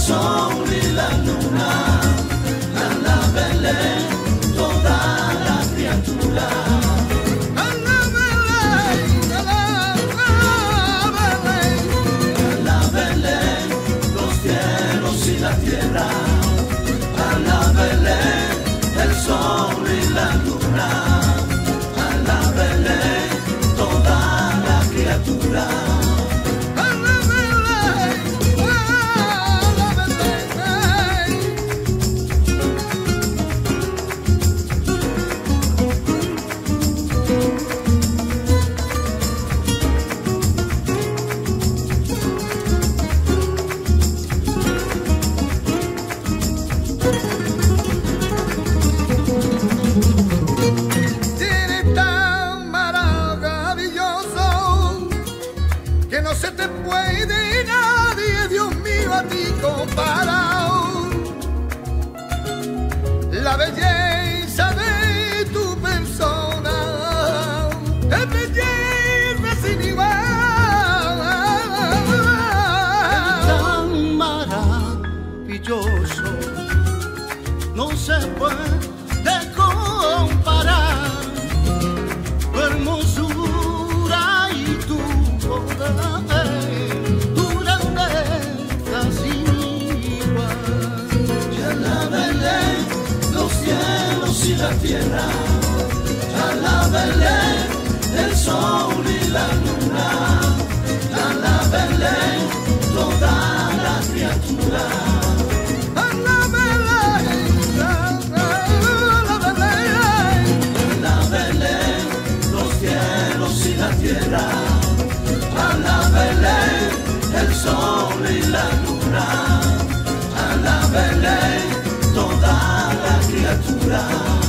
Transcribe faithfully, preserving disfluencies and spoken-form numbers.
sol y la luna, a la Belén, toda la criatura. A la Belén, a la Belén, a la Belén, los cielos y la tierra. A la Belén, el sol y la luna. A la Belén, toda la criatura. Que no se te puede nadie, Dios mío, a ti comparado. La belleza de tu persona es belleza sin igual. Tan maravilloso, no se puede comparar tu hermosura y tu tu grandeza sin igual. Y a la Belén, los cielos y la tierra. A la Belén, el sol y la luna. A la Belén, toda la criatura. A la Belén, a la Belén, a la Belén, los cielos y la tierra. A la Belén, el sol y la luna. A la Belén, toda la criatura.